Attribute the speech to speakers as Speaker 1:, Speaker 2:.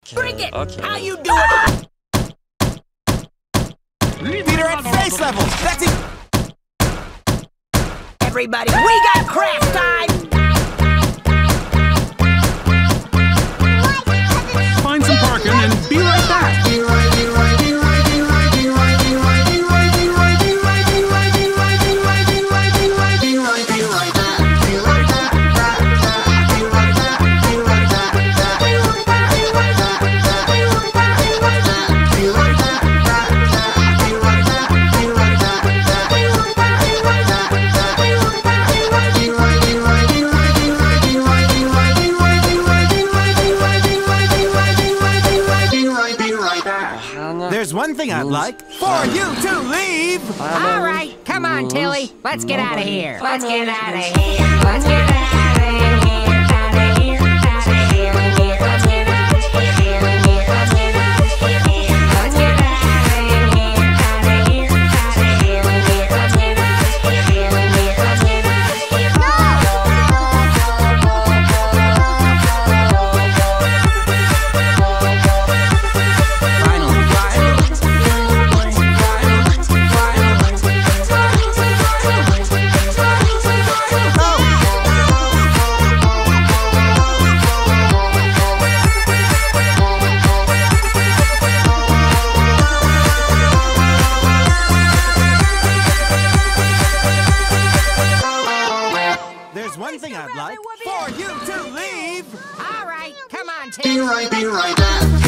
Speaker 1: Bring it!
Speaker 2: Okay.
Speaker 1: How you do it?
Speaker 3: Peter at face level! That's it!
Speaker 1: Everybody, we got craft time!
Speaker 4: Find some parking and be right back.
Speaker 3: There's one thing I'd like for you to leave!
Speaker 1: All right, come on, Tilly. Let's get out of here. Let's get out of here. Let's get out of here. Out of here. Out of here. Let's get out of here. Let's get out of here. Let's get out of here. Let's get out of here. Out of here. Out of here. Let's get out of here. Let's get
Speaker 3: There's one thing I'd like for you to leave!
Speaker 1: All right, come on, Tilly.
Speaker 5: Be right back.